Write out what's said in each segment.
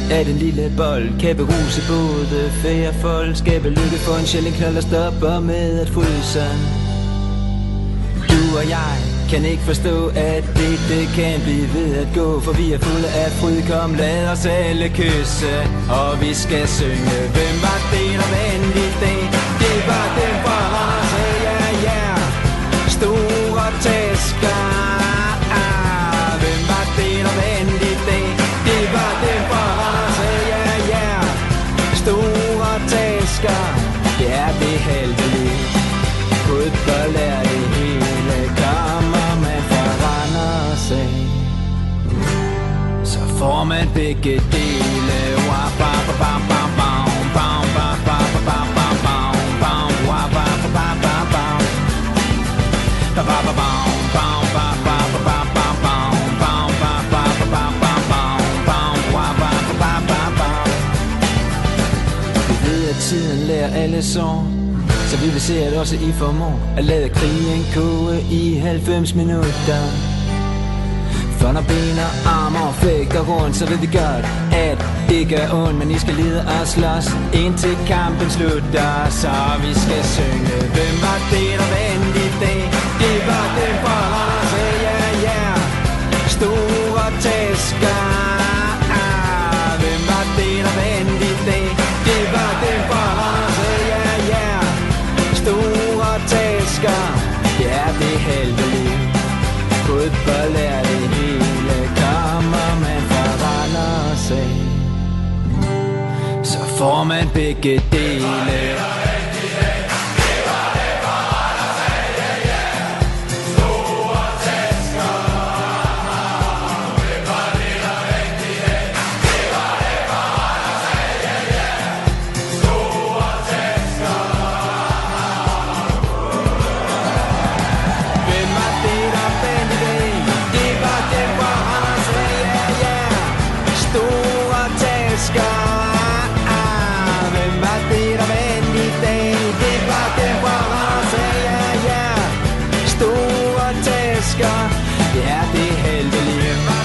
at en lille bold kan beruse både færre folk, skabe lykke for en sjældent knald og stopper med at fryse. Du og jeg kan ikke forstå, at det kan blive ved at gå, for vi er fulde af fryd. Kom, lad os alle kysse, og vi skal synge. Hvem var det, der vandt i dag? Det var den fra Randers, ja, ja. Store tasker. Hvem var det, der vandt i dag? Det var den fra Randers, ja, ja. Store tasker. Det er det halve liv. Fodbold er det hele, kommer man fra Randers af. Så får man begge dele. Vi ved, at tiden lærer alle sår, så vi vil se, at også I formår at lade krigen koge i 90 minutter. For når ben og arme fægter rundt, så ved vi godt, at det gør ondt. Men I skal lide og slås, indtil kampen slutter. Så vi skal synge. Hvem var det, der vandt i dag? Det var den fra Randers, ja, ja. Store tasker. Hvem var det, der vandt i dag? Det var den fra Randers, ja, ja. Store tasker. Det er det halve liv. Fodbold er det hele, kommer man fra Randers af. Så får man begge dele. Det er det halve liv.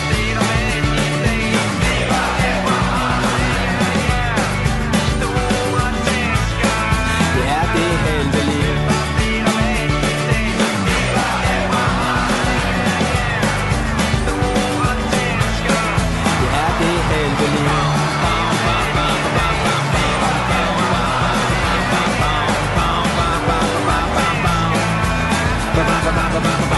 Det er det halve liv. Det er det halve liv.